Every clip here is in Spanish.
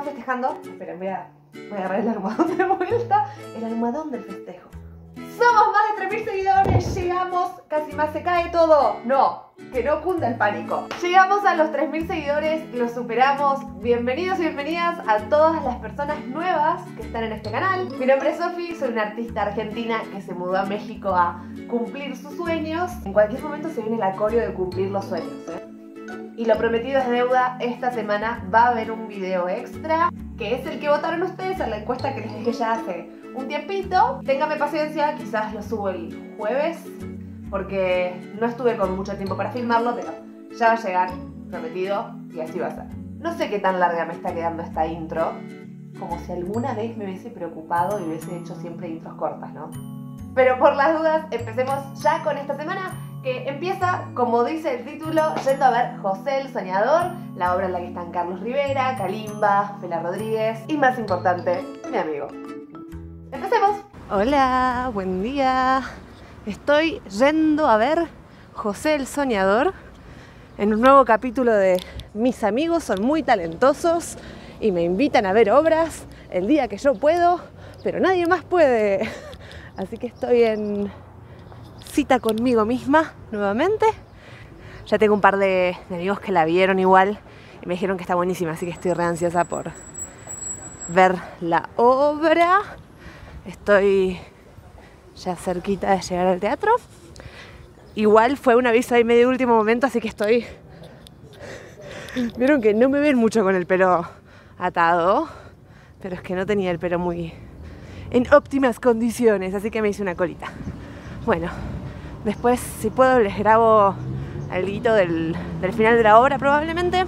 festejando. Esperen, voy a agarrar el almohadón de vuelta. El almohadón del festejo. Somos más de 3000 seguidores. Llegamos, casi más se cae todo. No, que no cunda el pánico. Llegamos a los 3000 seguidores, lo superamos. Bienvenidos y bienvenidas a todas las personas nuevas que están en este canal. Mi nombre es Sofi, soy una artista argentina que se mudó a México a cumplir sus sueños. En cualquier momento se viene el acorio de cumplir los sueños, Y lo prometido es deuda. Esta semana va a haber un video extra, que es el que votaron ustedes en la encuesta que les dije ya hace un tiempito. Téngame paciencia, quizás lo subo el jueves, porque no estuve con mucho tiempo para filmarlo, pero ya va a llegar, prometido, y así va a ser. No sé qué tan larga me está quedando esta intro, como si alguna vez me hubiese preocupado y hubiese hecho siempre intros cortas, ¿no? Pero por las dudas, empecemos ya con esta semana, que empieza, como dice el título, yendo a ver José el Soñador, la obra en la que están Carlos Rivera, Kalimba, Fela Rodríguez y, más importante, mi amigo. ¡Empecemos! Hola, buen día. Estoy yendo a ver José el Soñador en un nuevo capítulo de Mis amigos son muy talentosos y me invitan a ver obras el día que yo puedo, pero nadie más puede. Así que estoy en cita conmigo misma nuevamente. Ya tengo un par de amigos que la vieron igual y me dijeron que está buenísima, así que estoy re ansiosa por ver la obra. Estoy ya cerquita de llegar al teatro. Igual fue un aviso ahí medio último momento, así que estoy... Vieron que no me ven mucho con el pelo atado, pero es que no tenía el pelo muy en óptimas condiciones, así que me hice una colita. Bueno, después si puedo les grabo algo del final de la obra probablemente,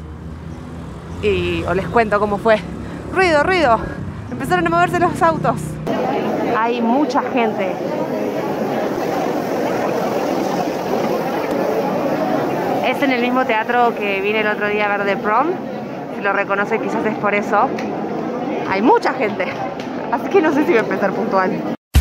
o les cuento cómo fue. ¡Ruido, ruido! Empezaron a moverse los autos. Hay mucha gente. Es en el mismo teatro que vine el otro día a ver The Prom. Si lo reconoce quizás es por eso. Hay mucha gente. Así que no sé si voy a empezar puntual.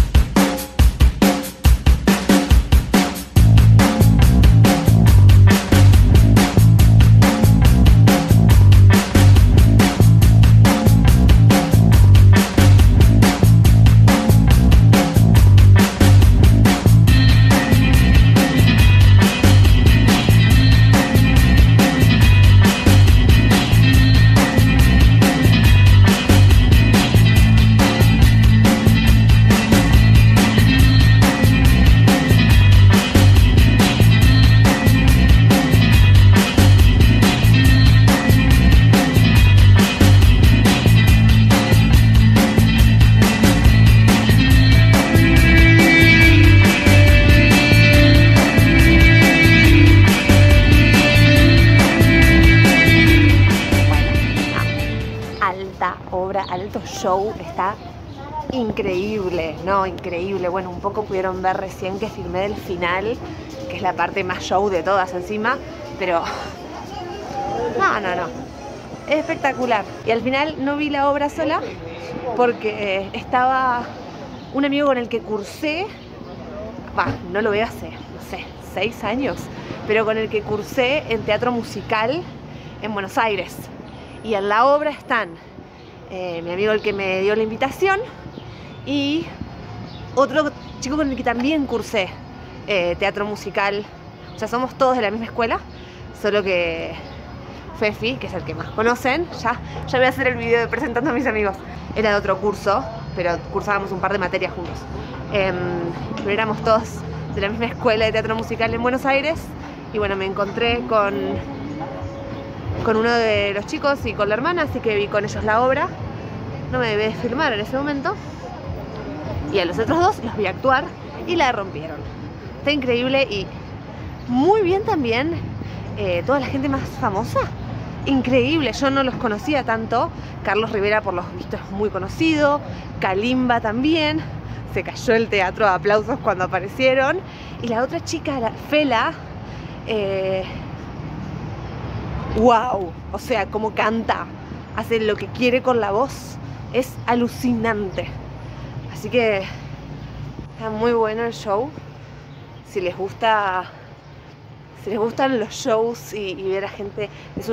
Alto show, está increíble, no, increíble. Bueno, un poco pudieron ver recién que filmé el final, que es la parte más show de todas encima, pero no, es espectacular. Y al final no vi la obra sola porque estaba un amigo con el que cursé, no lo veo hace, no sé, 6 años, pero con el que cursé en teatro musical en Buenos Aires. Y en la obra están mi amigo el que me dio la invitación y otro chico con el que también cursé teatro musical. O sea, somos todos de la misma escuela, solo que Fefi, que es el que más conocen, ya voy a hacer el video de presentando a mis amigos. Era de otro curso, pero cursábamos un par de materias juntos. Pero éramos todos de la misma escuela de teatro musical en Buenos Aires. Y bueno, me encontré con uno de los chicos y con la hermana, así que vi con ellos la obra. No me debí filmar en ese momento. Y a los otros dos los vi actuar y la rompieron. Está increíble y muy bien también toda la gente más famosa. Increíble, yo no los conocía tanto. Carlos Rivera por los vistos es muy conocido, Kalimba también. Se cayó el teatro a aplausos cuando aparecieron. Y la otra chica, la Fela, wow, o sea, cómo canta, hace lo que quiere con la voz, es alucinante. Así que está muy bueno el show. Si les gusta Si les gustan los shows y ver a gente, es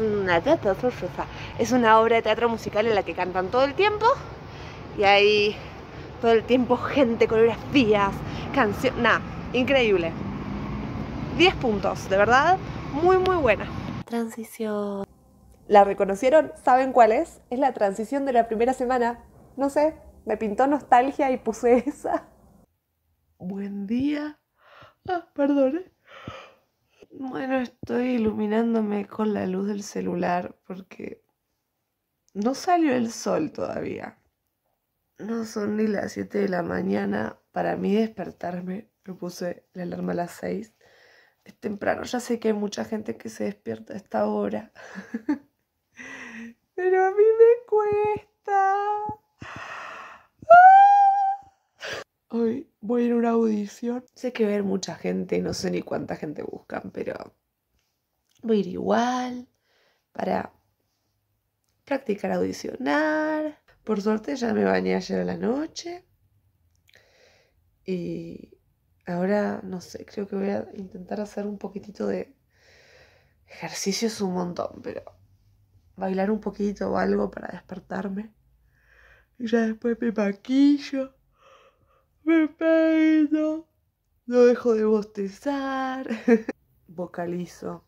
una obra de teatro musical en la que cantan todo el tiempo y hay todo el tiempo gente, coreografías, canciones, nada, increíble. 10 puntos, de verdad, muy muy buena. Transición. ¿La reconocieron? ¿Saben cuál es? Es la transición de la primera semana. No sé, me pintó nostalgia y puse esa. Buen día. Perdón. Bueno, estoy iluminándome con la luz del celular porque no salió el sol todavía. No son ni las 7 de la mañana. Para mí despertarme, me puse la alarma a las 6. Es temprano, ya sé que hay mucha gente que se despierta a esta hora. Pero a mí me cuesta. Hoy voy a ir a una audición. Sé que va a haber mucha gente, no sé ni cuánta gente buscan, pero voy a ir igual para practicar audicionar. Por suerte ya me bañé ayer a la noche. Y ahora, no sé, creo que voy a intentar hacer un poquitito de ejercicios, un montón, pero bailar un poquito o algo para despertarme. Y ya después me maquillo. Me peino, no dejo de bostezar, vocalizo.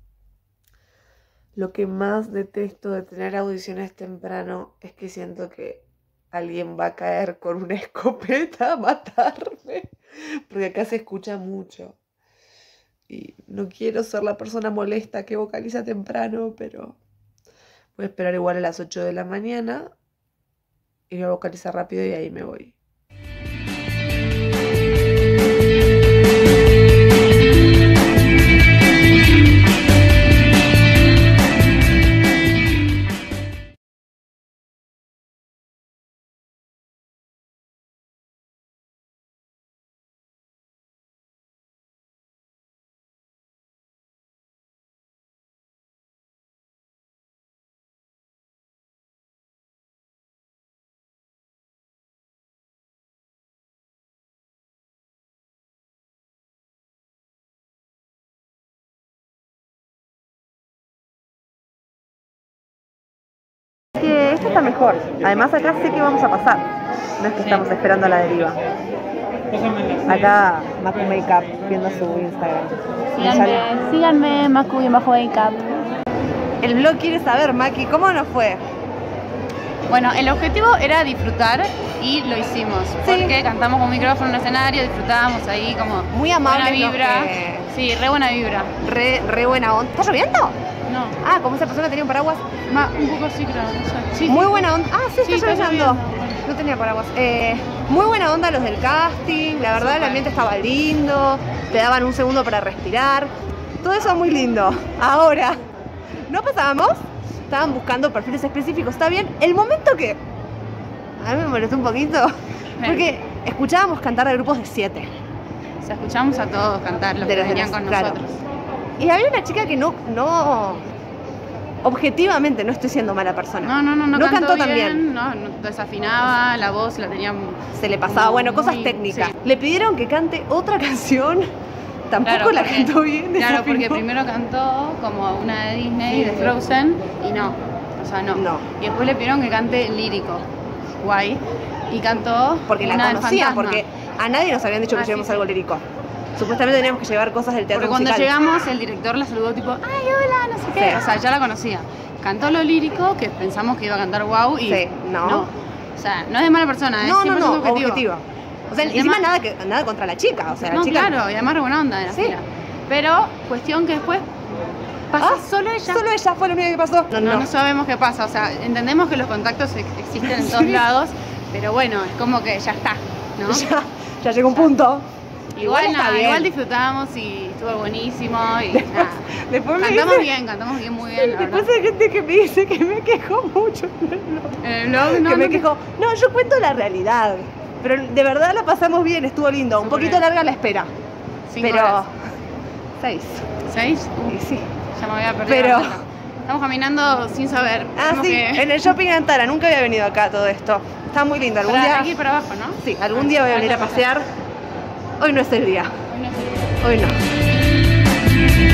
Lo que más detesto de tener audiciones temprano es que siento que alguien va a caer con una escopeta a matarme, porque acá se escucha mucho. Y no quiero ser la persona molesta que vocaliza temprano, pero voy a esperar igual a las 8 de la mañana y voy a vocalizar rápido y ahí me voy. Que esto está mejor. Además acá sé que vamos a pasar. No es que estamos esperando a la deriva. Acá Macu Makeup viendo su Instagram. Síganme Macu y Macu Makeup. El blog quiere saber, Maki, ¿cómo nos fue? Bueno, el objetivo era disfrutar y lo hicimos. Sí. Porque cantamos con micrófono en un escenario, disfrutábamos ahí como muy amable. Buena vibra. Sí, re buena vibra. Re buena onda. ¿Está lloviendo? No. Ah, como esa persona tenía un paraguas. Un poco sí, creo. No sé. Sí, muy sí. buena onda. Ah, sí, está lloviendo. lloviendo. No tenía paraguas. Muy buena onda los del casting. La verdad, el ambiente estaba lindo. Te daban un segundo para respirar. Todo eso muy lindo. Ahora, no pasábamos. Estaban buscando perfiles específicos. Está bien. El momento que a mí me molestó un poquito. Porque escuchábamos cantar a grupos de 7. O sea, escuchábamos a todos cantar los que venían con nosotros. Y había una chica que no, objetivamente no estoy siendo mala persona. No cantó tan bien. No, desafinaba, la voz la tenía. Se le pasaba, bueno, cosas técnicas. Sí. Le pidieron que cante otra canción, tampoco la cantó bien. Claro, porque primero cantó como una de Disney, de Frozen, y no. Y después le pidieron que cante lírico, guay, y cantó porque la conocía, porque a nadie nos habían dicho que llevemos algo lírico. Supuestamente teníamos que llevar cosas del teatro musical. Porque cuando llegamos, el director la saludó tipo, ¡ay, hola! No sé qué. Sí. O sea, ya la conocía. Cantó lo lírico, que pensamos que iba a cantar wow, y no. O sea, no es de mala persona, es 100% objetivo. O sea, encima nada contra la chica. O sea, la chica... claro, y además re buena onda de la fila. Pero, cuestión que después pasa solo ella. Solo ella fue lo único que pasó. No sabemos qué pasa. O sea, entendemos que los contactos existen en todos lados, pero bueno, es como que ya está, ¿no? Ya llegó un punto. Igual disfrutamos y estuvo buenísimo y después cantamos bien, muy bien. Sí, después hay gente que me dice que me quejó mucho en el blog. Que me quejó. No, yo cuento la realidad. Pero de verdad la pasamos bien, estuvo lindo. Un poquito larga la espera. 5 pero horas. 6. ¿6? Sí. Ya me voy a perder. Pero estamos caminando sin saber. En el shopping Antara. Nunca había venido acá todo esto. Está muy lindo. Algún día... Hay que ir para abajo, ¿no? Sí, algún día voy a venir a pasear. Hoy no es el día. Hoy no.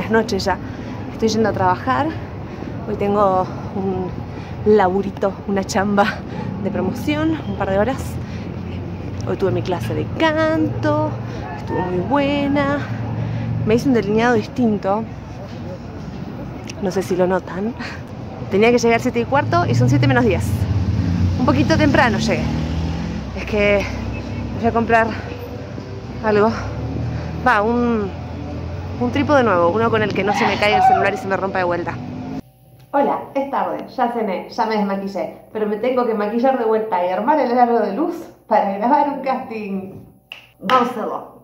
las noches ya. Estoy yendo a trabajar. Hoy tengo un laburito, una chamba de promoción, un par de horas. Hoy tuve mi clase de canto, estuvo muy buena. Me hice un delineado distinto. No sé si lo notan. Tenía que llegar 7:15 y son 7 menos 10. Un poquito temprano llegué. Es que voy a comprar algo. Va, un trípode nuevo, uno con el que no se me caiga el celular y se me rompa de vuelta. Hola, es tarde, ya cené, ya me desmaquillé, pero me tengo que maquillar de vuelta y armar el aro de luz para grabar un casting. Vamos a hacerlo.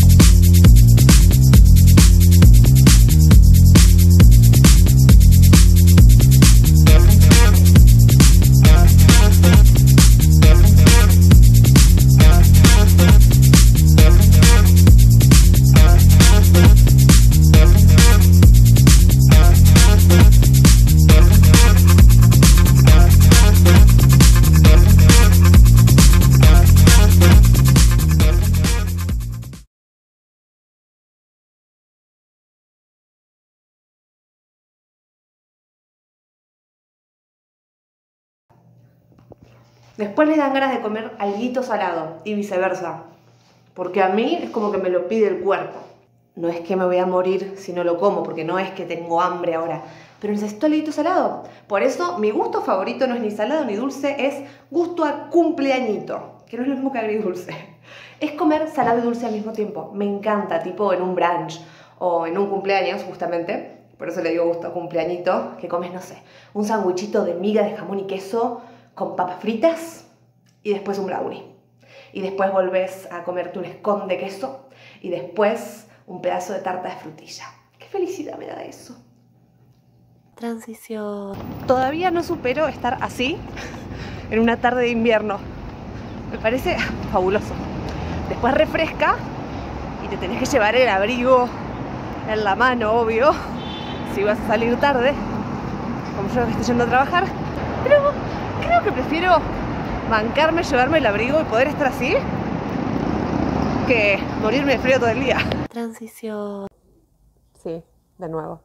Después les dan ganas de comer alguito salado y viceversa. Porque a mí es como que me lo pide el cuerpo. No es que me voy a morir si no lo como, porque no es que tengo hambre ahora. Pero necesito alguito salado. Por eso mi gusto favorito no es ni salado ni dulce, es gusto a cumpleañito. Que no es lo mismo que agridulce. Es comer salado y dulce al mismo tiempo. Me encanta, tipo en un brunch o en un cumpleaños justamente. Por eso le digo gusto a cumpleañito. Que comes, no sé, un sandwichito de miga de jamón y queso con papas fritas y después un brownie. Y después volvés a comerte un scone de queso y después un pedazo de tarta de frutilla. ¡Qué felicidad me da eso! Transición. Todavía no supero estar así en una tarde de invierno. Me parece fabuloso. Después refresca y te tenés que llevar el abrigo en la mano, obvio, si vas a salir tarde, como yo que estoy yendo a trabajar. Pero creo que prefiero bancarme, llevarme el abrigo y poder estar así que morirme de frío todo el día. Transición. Sí, de nuevo.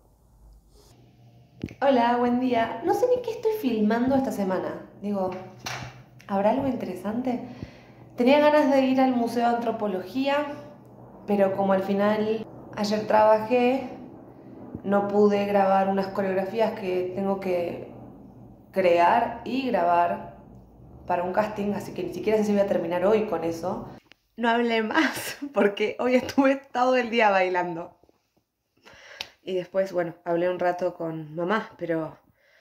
Hola, buen día. No sé ni qué estoy filmando esta semana. Digo, ¿habrá algo interesante? Tenía ganas de ir al Museo de Antropología, pero como al final ayer trabajé, no pude grabar unas coreografías que tengo que crear y grabar para un casting, así que ni siquiera sé si voy a terminar hoy con eso. No hablé más porque hoy estuve todo el día bailando. Y después, bueno, hablé un rato con mamá, pero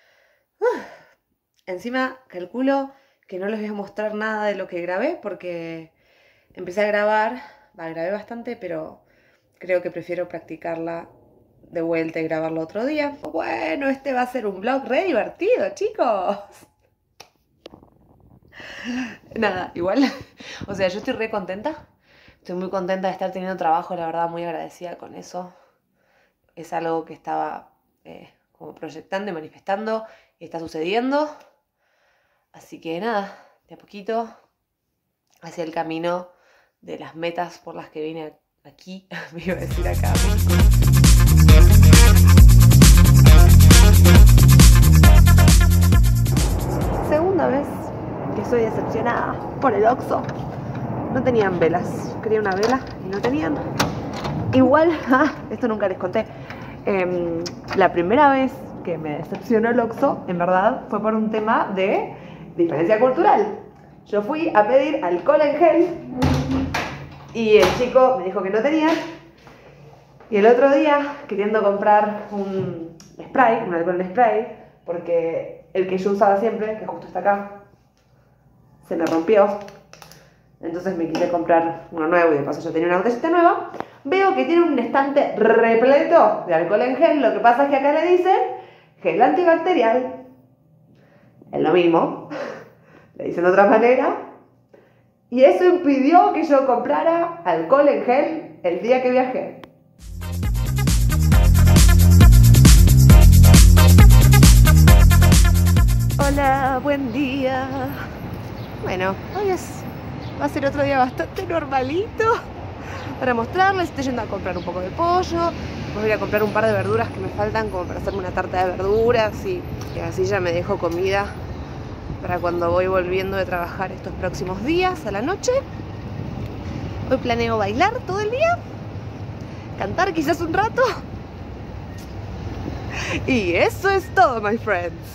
encima calculo que no les voy a mostrar nada de lo que grabé porque empecé a grabar, grabé bastante, pero creo que prefiero practicarla de vuelta y grabarlo otro día. Bueno, este va a ser un vlog re divertido, chicos. Nada, igual, o sea, yo estoy re contenta. Estoy muy contenta de estar teniendo trabajo, la verdad, muy agradecida con eso. Es algo que estaba como proyectando y manifestando y está sucediendo. Así que nada, de a poquito hacia el camino de las metas por las que vine aquí, me iba a decir acá. Segunda vez que soy decepcionada por el Oxxo. No tenían velas, quería una vela y no tenían. Igual, esto nunca les conté. La primera vez que me decepcionó el Oxxo, en verdad, fue por un tema de diferencia cultural. Yo fui a pedir alcohol en gel y el chico me dijo que no tenía. Y el otro día, queriendo comprar un spray, un alcohol en spray, porque el que yo usaba siempre, que justo está acá, se me rompió. Entonces me quise comprar uno nuevo y de paso yo tenía una botellita nueva. Veo que tiene un estante repleto de alcohol en gel. Lo que pasa es que acá le dicen gel antibacterial. Es lo mismo. Le dicen de otra manera. Y eso impidió que yo comprara alcohol en gel el día que viajé. Hola, buen día. Bueno, hoy va a ser otro día bastante normalito para mostrarles. Estoy yendo a comprar un poco de pollo, Después voy a comprar un par de verduras que me faltan como para hacerme una tarta de verduras y así ya me dejo comida para cuando voy volviendo de trabajar estos próximos días a la noche. Hoy planeo bailar todo el día, cantar quizás un rato. Y eso es todo, my friends.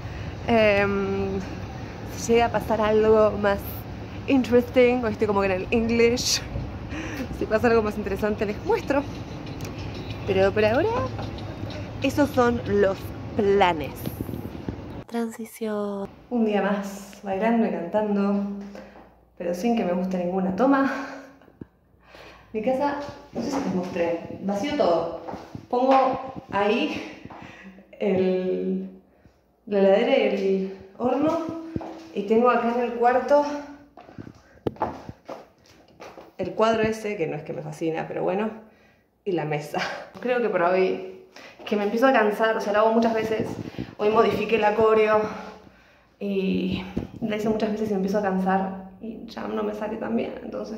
Si llega a pasar algo más interesting, hoy estoy como que en el English, si pasa algo más interesante les muestro. Pero por ahora, esos son los planes. Transición. Un día más bailando y cantando, pero sin que me guste ninguna toma. Mi casa, no sé si les mostré, vacío todo. Pongo ahí la heladera y el horno, y tengo acá en el cuarto el cuadro ese, que no es que me fascina, pero bueno, y la mesa. Creo que por hoy, que me empiezo a cansar, o sea, lo hago muchas veces. Hoy modifiqué la coreo y la hice muchas veces y me empiezo a cansar y ya no me sale tan bien, entonces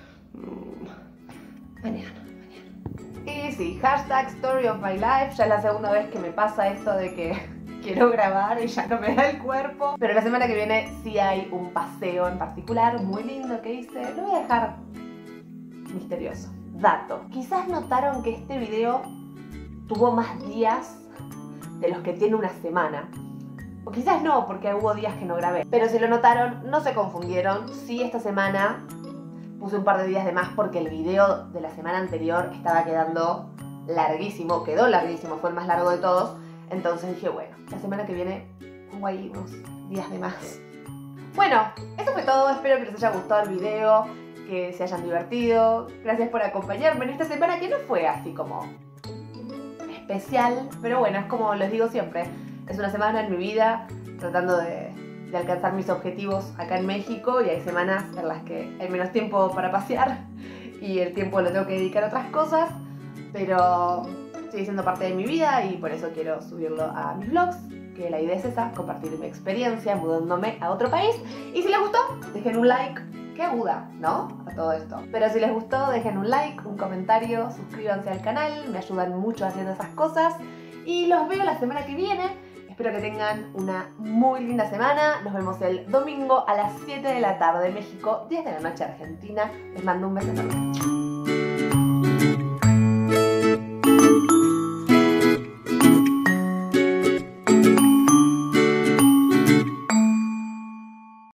mañana. Y sí, hashtag Story of My Life, ya es la segunda vez que me pasa esto de que quiero grabar y ya no me da el cuerpo. Pero la semana que viene sí hay un paseo en particular muy lindo que hice, lo voy a dejar misterioso. Dato, quizás notaron que este video tuvo más días de los que tiene una semana. O quizás no, porque hubo días que no grabé. Pero si lo notaron, no se confundieron. Sí, esta semana puse un par de días de más porque el video de la semana anterior estaba quedando larguísimo. Quedó larguísimo, fue el más largo de todos. Entonces dije, bueno, la semana que viene pongo ahí unos días de más. Bueno, eso fue todo. Espero que les haya gustado el video, que se hayan divertido. Gracias por acompañarme en esta semana que no fue así como especial, pero bueno, es como les digo siempre, es una semana en mi vida tratando de alcanzar mis objetivos acá en México, y hay semanas en las que hay menos tiempo para pasear y el tiempo lo tengo que dedicar a otras cosas, pero sigue siendo parte de mi vida y por eso quiero subirlo a mis vlogs, que la idea es esa, compartir mi experiencia mudándome a otro país. Y si les gustó, dejen un like. Qué aguda, ¿no? A todo esto. Pero si les gustó, dejen un like, un comentario, suscríbanse al canal, me ayudan mucho haciendo esas cosas. Y los veo la semana que viene. Espero que tengan una muy linda semana. Nos vemos el domingo a las 7 de la tarde México, 10 de la noche Argentina. Les mando un beso enorme.